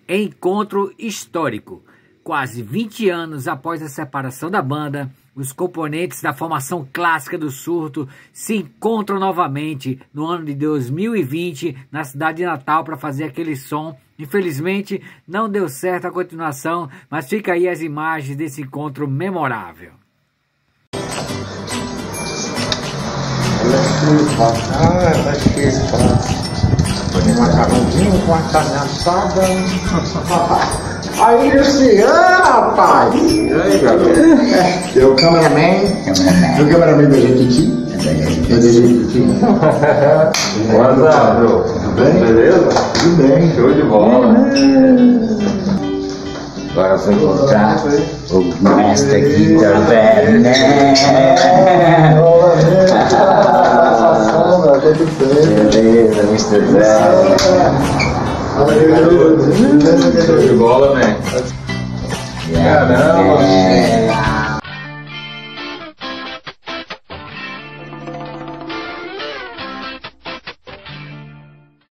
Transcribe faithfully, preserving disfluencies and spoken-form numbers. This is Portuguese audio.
Encontro histórico. Quase vinte anos após a separação da banda, os componentes da formação clássica do Surto se encontram novamente no ano de dois mil e vinte na cidade de Natal para fazer aquele som. Infelizmente não deu certo a continuação, mas fica aí as imagens desse encontro memorável. Ah, tá difícil, um macarrãozinho com a carne assada. Aí, Luciano, rapaz! E aí, garoto? Eu, cameraman. O cameraman da Jequiti. É da Jequiti. Boa tarde, tudo bem? Beleza? Tudo bem. Show de bola. Agora vou encontrar o Master Guitar Man. Beleza, mister Zé. Show de bola, né? Caramba!